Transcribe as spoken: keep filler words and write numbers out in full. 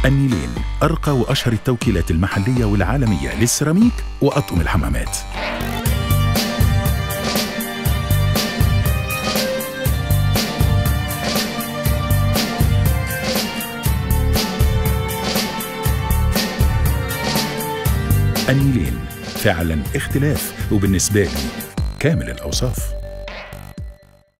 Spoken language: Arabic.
النيلين أرقى وأشهر التوكيلات المحلية والعالمية للسيراميك وأطقم الحمامات. النيلين فعلا اختلاف، وبالنسبة لي كامل الأوصاف.